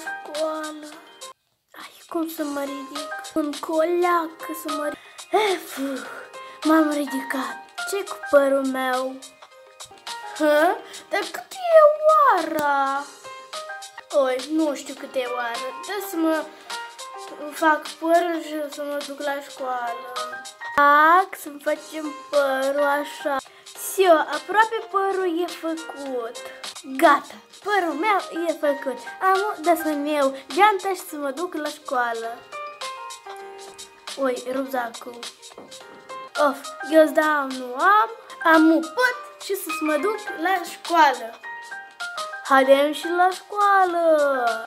școală. Ai, cum să mă ridic? Un coleacă să mă ridic. M-am ridicat. Ce cu părul meu? Dar cât e oara? Oi, nu știu cât e oara. Trebuie să mă fac părul și să mă duc la școală. Să-mi facem părul așa. Sio, aproape părul e făcut. Gata, părul meu e făcut. Am de să-mi iau geanta și să mă duc la școală. Oi, ruzacul. Of, eu dau nu am un pot și să mă duc la școală. Haidem și la școală.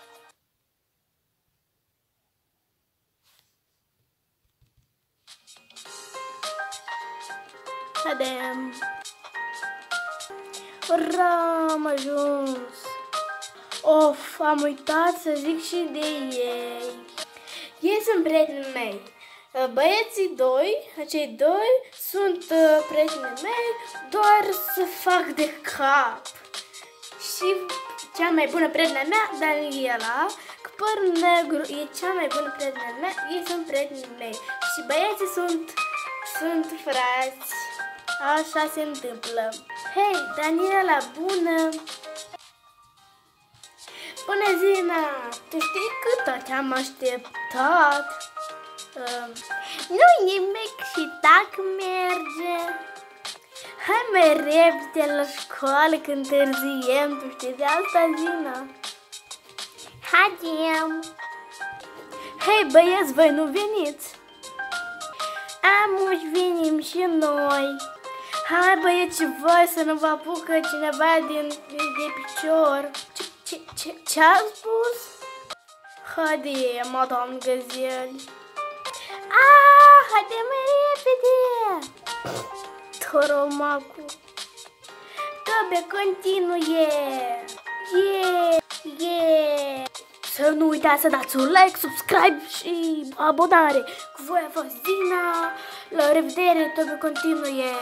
Haidem. Ura, am ajuns. Of, am uitat să zic și de ei. Ei sunt prietenii mei. Băieții doi, acei doi, sunt prietenii mei, doar să fac de cap. Și cea mai bună prietena mea, Daniela, cu păr negru, e cea mai bună prietena mea, ei sunt prietenii mei. Și băieții sunt frați. Așa se întâmplă. Hei, Daniela, bună! Bună, Zina! Tu știi cât te-am așteptat? Nu nimic și dacă merge. Hai mai repede la școală când întârziem, tu știi de asta, Zina? Haidem! Hei, băieți, voi nu veniți? Amuși, venim și noi. Hai, băieți, voi să nu vă apucă cineva de picior. Ce-a spus? Haide, madame Gazelle. Haide mai repede! Toromacu. Trebuie continue. Să nu uitați să dați un like, subscribe și abonare. Cu voi a fost Zina. La revedere, trebuie continue.